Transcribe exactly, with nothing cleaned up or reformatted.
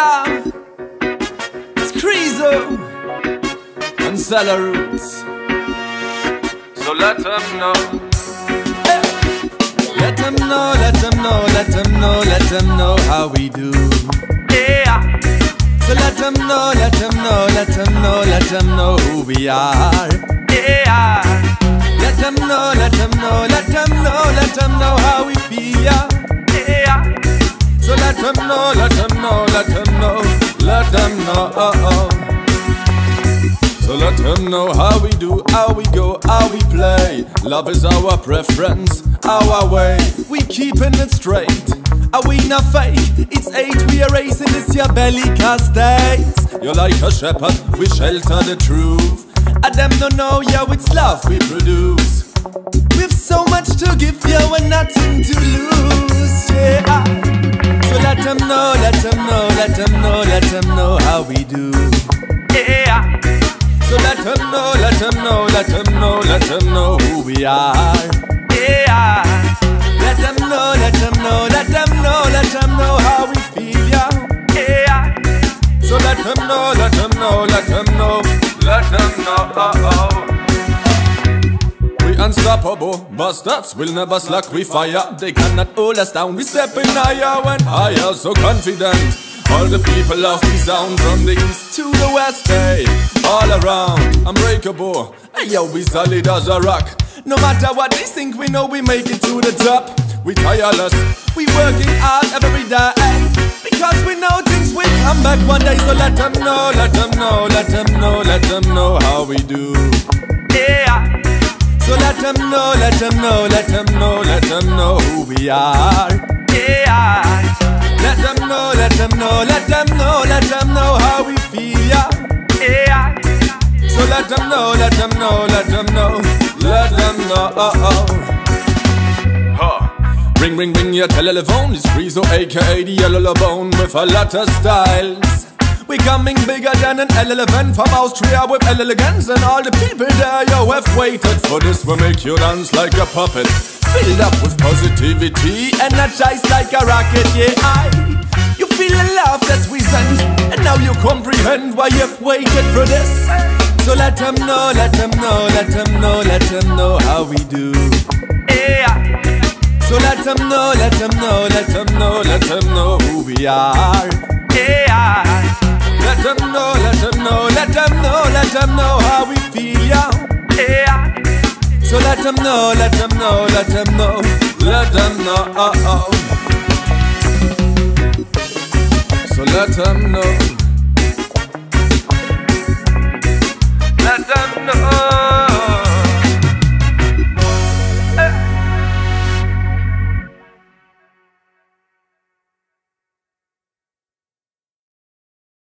Yeah, it's Creezo and Sella Roots. So let them know. Hey. Let them know, let them know, let them know, let them know how we do. Yeah. So let them know, let them know, let them know, let them know who we are. Yeah. Let them know, let them know, let them know, let them know how we feel. Yeah. So let them know, let them know, let them know, let them know. Oh, oh. So let them know how we do, how we go, how we play. Love is our preference, our way. We keeping it straight, are we not fake? It's eight, we are racing, it's your belly castates. You're like a shepherd, we shelter the truth. And them don't know, yeah, it's love we produce. We've so much to give you and nothing to lose, yeah. So let them know, let them know, let them know, let them know how we do. Yeah. So let them know, let them know, let them know, let them know who we are. Yeah. Let them know, let them know, let them know, let them know how we feel, yeah. Yeah. So let them know, let them know, let them know, let them know, oh, oh. We unstoppable, bust-ups will never slack, we fire. They cannot hold us down, we stepping higher and higher, so confident. All the people of the sound, from the east to the west, hey, all around, unbreakable. Hey yo, we solid as a rock. No matter what they think, we know we make it to the top. We tireless, we working hard every day, because we know things will come back one day. So let them know, let them know, let them know, let them know how we do. Yeah. So let them know, let them know, let them know, let them know who we are. Yeah. Let them know, let them know, let them know, let them know how we feel, yeah. Yeah. So let them know, let them know, let them know, let them know, oh, oh. Huh. Ring, ring, ring your telephone, it's Creezo, aka the yellow bone, with a lot of styles. We coming bigger than an elephant from Austria with elegance, and all the people there, yo, have waited for this. We'll make you dance like a puppet, filled up with positivity, energized like a rocket, yeah. I, you feel the love that we send, and now you comprehend why you've waited for this. So let them know, let them know, let them know, let them know how we do. Yeah. So let them know, let them know, let them know, let them know who we are. Yeah. Let them know, let them know, let them know, let them know how we feel, yeah. Yeah. So let them know, let them know, let them know, let them know, oh, oh. So let them know.